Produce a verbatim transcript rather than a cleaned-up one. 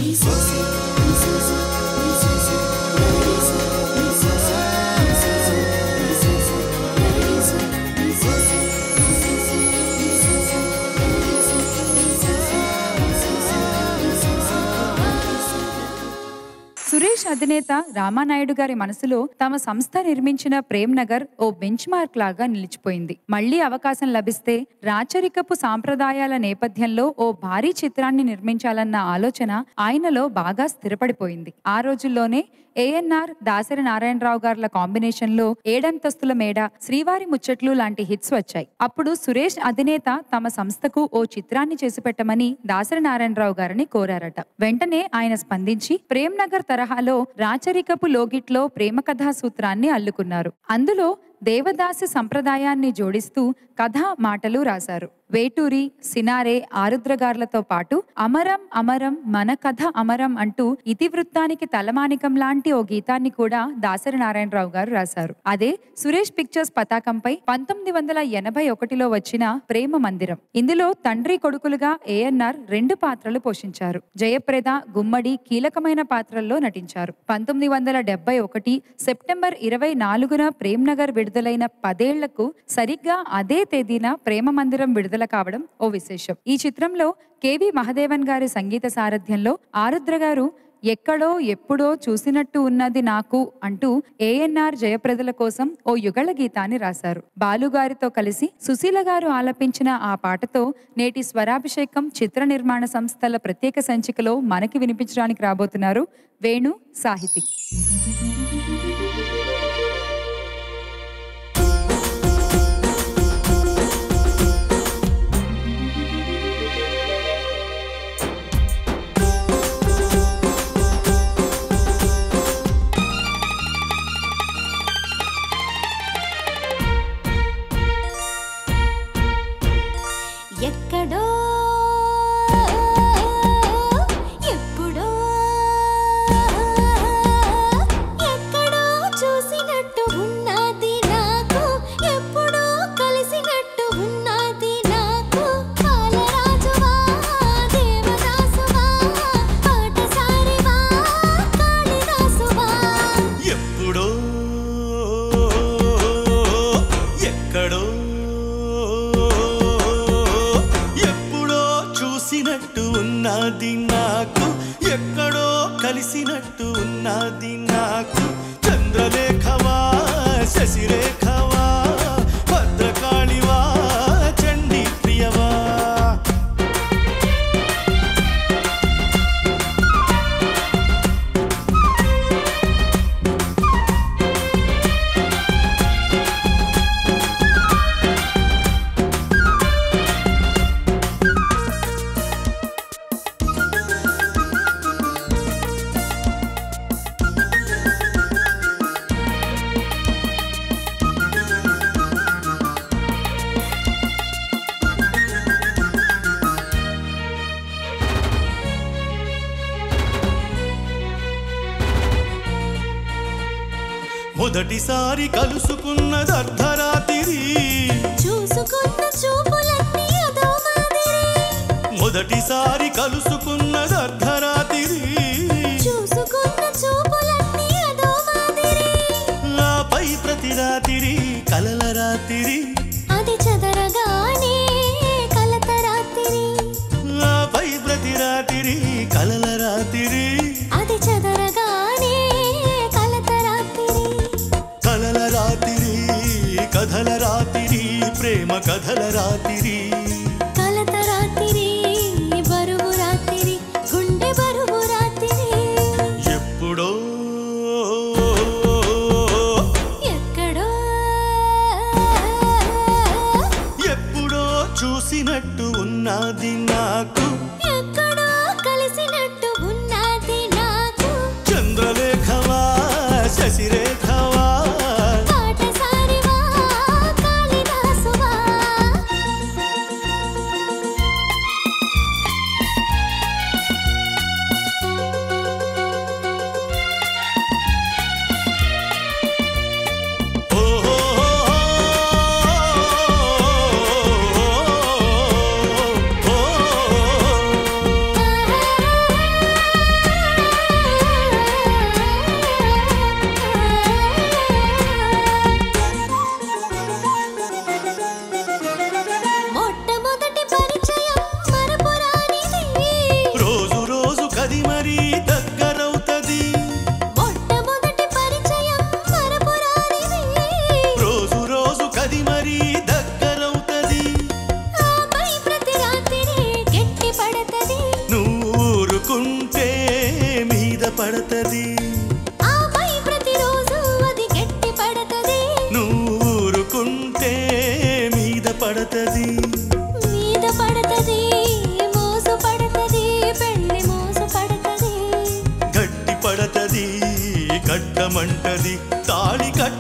సురేష్ అధినేత రామానాయుడు గారి మనసులో తమ సంస్థ నిర్మించిన ప్రేమ్ నగర్ ఓ బెంచ్ మార్క్ లాగా నిలిచిపోయింది. మళ్లీ అవకాశం లభిస్తే రాచరికపు సాంప్రదాయాల నేపథ్యంలో ఓ భారీ చిత్రాన్ని నిర్మించాలన్న ఆలోచన ఆయనలో బాగా స్థిరపడిపోయింది. ఆ రోజుల్లోనే ఏఎన్ఆర్ దాసరి నారాయణరావు గారుల కాంబినేషన్ లో ఏడంతస్తుల మేడ, శ్రీవారి ముచ్చట్లు లాంటి హిట్స్ వచ్చాయి. అప్పుడు సురేష్ అధినేత తమ సంస్థకు ఓ చిత్రాన్ని చేసి పెట్టమని దాసరి నారాయణరావు గారిని కోరారట. వెంటనే ఆయన స్పందించి ప్రేమ్ నగర్ తరహాలో రాచరికపు లోగిట్లో ప్రేమ కథా సూత్రాన్ని అల్లుకున్నారు. అందులో దేవదాసి సంప్రదాయాన్ని జోడిస్తూ కథా మాటలు రాశారు. వేటూరి, సినారే, ఆరుద్రగార్లతో పాటు అమరం అమరం మన కథ అమరం అంటూ ఇతివృత్తానికి తలమానికం లాంటి ఓ గీతాన్ని కూడా దాసరి నారాయణరావు గారు రాశారు. అదే సురేష్ పిక్చర్స్ పతాకంపై పంతొమ్మిది వందల ఎనభై ఒకటిలో వచ్చిన ప్రేమ మందిరం. ఇందులో తండ్రి కొడుకులుగా ఏఎన్ఆర్ రెండు పాత్రలు పోషించారు. జయప్రద, గుమ్మడి కీలకమైన పాత్రల్లో నటించారు. పంతొమ్మిది వందల డెబ్బై ఒకటి సెప్టెంబర్ ఇరవై నాలుగున ప్రేమ్ నగర్ విడుదలైన పదేళ్లకు సరిగ్గా అదే తేదీన ప్రేమ మందిరం విడుదల కావడం ఓ విశేషం. ఈ చిత్రంలో కెవి మహదేవన్ గారి సంగీత సారథ్యంలో ఆరుద్ర గారు ఎక్కడో ఎప్పుడో చూసినట్టు ఉన్నది నాకు అంటూ ఏఎన్ఆర్ జయప్రదల కోసం ఓ యుగళ గీతాన్ని రాశారు. బాలుగారితో కలిసి సుశీల గారు ఆలపించిన ఆ పాటతో నేటి స్వరాభిషేకం చిత్ర నిర్మాణ సంస్థల ప్రత్యేక సంచికలో మనకి వినిపించడానికి రాబోతున్నారు వేణు సాహితి. ఎక్కడో ఎప్పుడో ఎక్కడో చూసినట్టు ఉన్నది నాకు, ఎప్పుడో కలిసినట్టు ఉన్నది నాకు. కాలరాజువా దేవదాసువా పాటసారివా కాళిదాసువా. ఎప్పుడో ఎక్కడో చూసినట్టు ఉన్నది నాకు, ఎక్కడో కలిసినట్టు ఉన్నది నాకు. చంద్రలేఖవా శశిరేఖవా భద్రకాళివా చండీ ప్రియవా. మొదటిసారి కలుసుకున్నది అర్ధరాత్రి, చూసుకున్న చూపులన్నీ అదో మాదిరి. మొదటిసారి కలుసుకున్నది అర్ధరాత్రి, చూసుకున్న చూపులన్నీ అదో మాదిరి. ఆపై ప్రతి రాత్రి కలల రాత్రి, అది చెదరగానే కలత రాత్రి. ఆపై ప్రతి రాత్రి కలల రాత్రి, అది చెదరగానే కలత రాత్రి. కలల రాత్రి కథల రాత్రి ప్రేమ కథల రాత్రి. కలత రాత్రి బరువు రాత్రి గుండె బరువు రాత్రి. ఎప్పుడో ఎక్కడో ఎప్పుడో చూసినట్టు ఉన్నది నాకు, ఎక్కడో కలిసినట్టు ఉన్నది నాకు. చంద్రలేఖవా శశిరేఖవా పాటసారివా కాళిదాసువా. ఓ పడతది మీద పడతది మోసు పడతది పెళ్లి మోసు పడతది గట్టి పడతది కట్టమంటది తాళి కట్ట